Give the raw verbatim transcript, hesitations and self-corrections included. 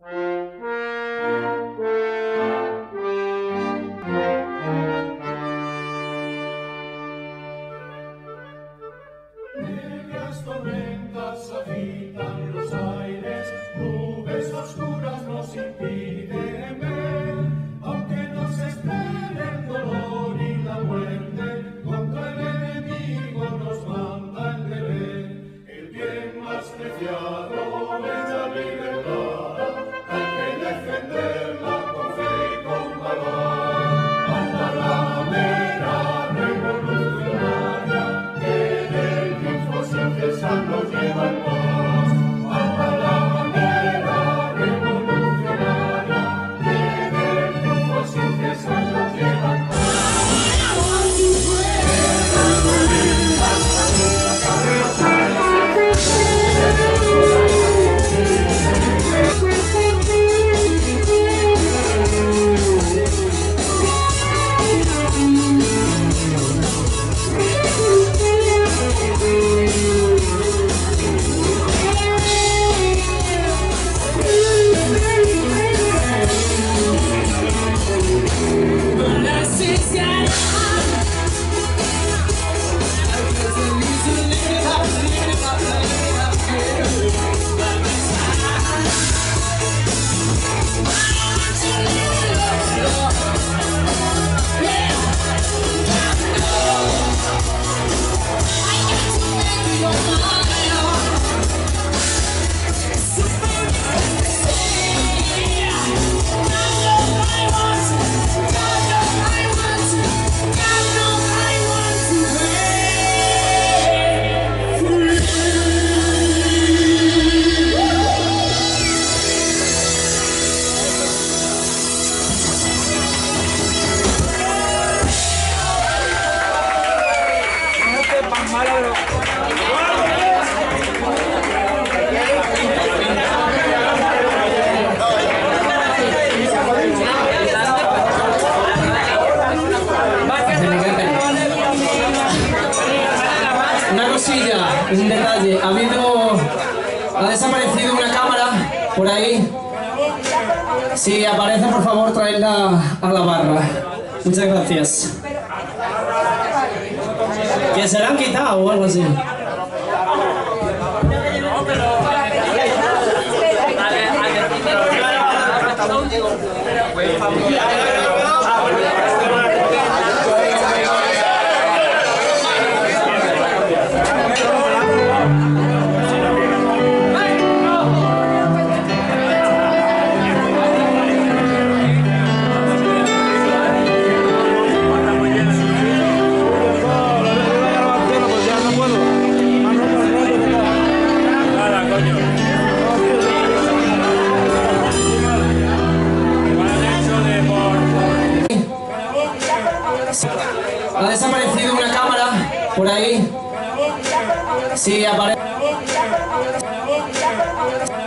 Negras tormentas agitan los aires, nubes oscuras nos impiden ver, aunque nos espere el dolor y la muerte, contra el enemigo nos manda el deber. El bien más preciado es la libertad, hay que defenderla con fe y con valor. Hasta la mera revolucionaria, que del triunfo sin cesar nos lleva en paz. Hasta la bandera revolucionaria, que del triunfo sin cesar nos lleva en paz. Una cosilla, un detalle, ha habido, ha desaparecido una cámara por ahí. Si aparece, por favor, traedla a la barra. Muchas gracias. Que se la han quitado o algo así. Ha desaparecido una cámara por ahí. Si aparece.